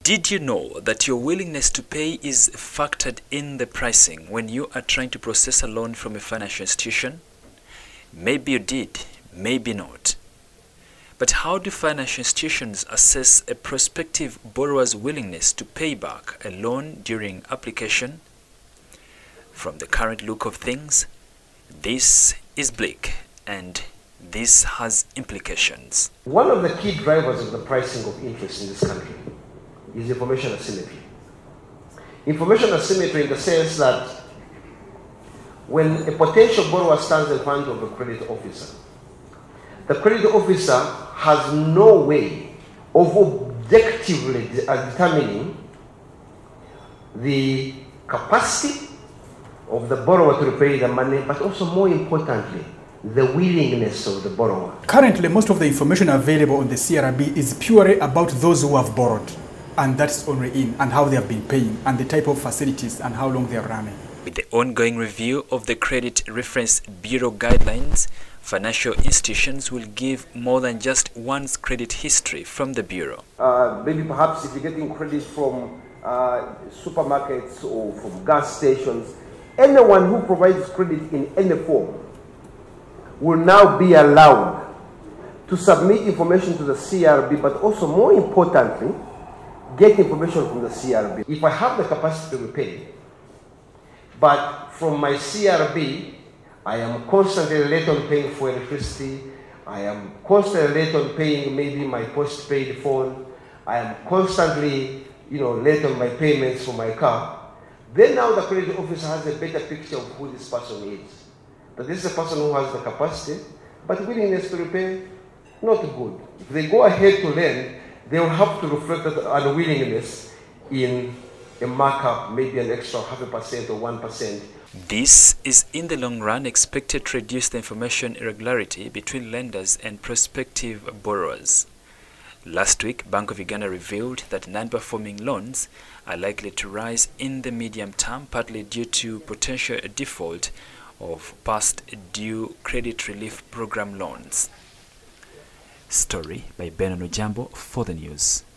Did you know that your willingness to pay is factored in the pricing when you are trying to process a loan from a financial institution? Maybe you did, maybe not. But how do financial institutions assess a prospective borrower's willingness to pay back a loan during application? From the current look of things, this is bleak and this has implications. One of the key drivers of the pricing of interest in this country is information asymmetry. Information asymmetry in the sense that when a potential borrower stands in front of a credit officer, the credit officer has no way of objectively determining the capacity of the borrower to repay the money, but also more importantly, the willingness of the borrower. Currently, most of the information available on the CRB is purely about those who have borrowed, and that's only in and how they have been paying and the type of facilities and how long they are running. With the ongoing review of the Credit Reference Bureau guidelines, financial institutions will give more than just one's credit history from the Bureau. Maybe perhaps if you're getting credit from supermarkets or from gas stations, anyone who provides credit in any form will now be allowed to submit information to the CRB, but also more importantly, get information from the CRB. If I have the capacity to repay, but from my CRB, I am constantly late on paying for electricity, I am constantly late on paying maybe my postpaid phone, I am constantly late on my payments for my car, then now the credit officer has a better picture of who this person is. That this is a person who has the capacity, but willingness to repay, not good. If they go ahead to lend, they will have to reflect that unwillingness in a markup, maybe an extra 0.5% or 1%. This is in the long run expected to reduce the information irregularity between lenders and prospective borrowers. Last week, Bank of Uganda revealed that non-performing loans are likely to rise in the medium term, partly due to potential default of past due credit relief program loans. Story by Benon Ojambo for the news.